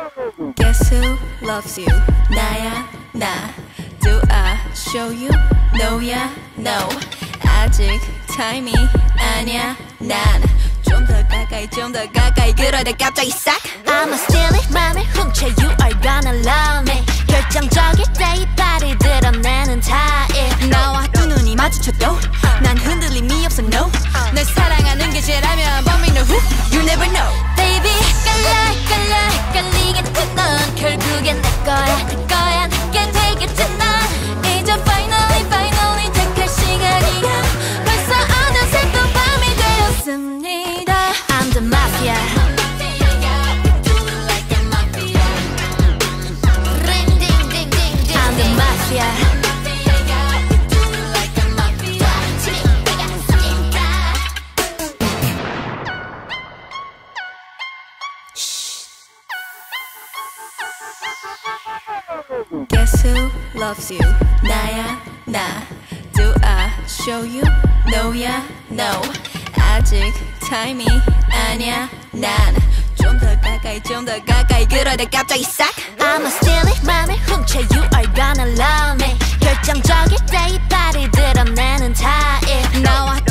Guess who loves you? 나야 나. Do I show you? No야 no. 아직 타임이 아니야 난. 좀 더 가까이 좀 더 가까이 그러다 갑자기 싹. I'ma steal it 맘을 훔쳐 You are gonna love me. 결정적일 때 이빨을 드러내는 타입. 나와 두 눈이 마주쳐도 난 흔들림이 없어 no. 널 사랑하는 게 죄라면 But me know who you never know. Baby 깔리겠지 넌 결국엔 내 거야 내게 되겠지 넌 이제 finally 택할 시간이야. 벌써 어느새 또 밤이 되었습니다. I'm the mafia. I'm the mafia. Guess who loves you? 나야 나. Do I show you? No야 no. 아직 타임이 아니야 난. 좀 더 가까이 좀 더 가까이 그러다 갑자기 싹. I'ma steal it 맘을 훔쳐 You are gonna love me. 결정적일 때 이빨을 드러내는 타입. 나와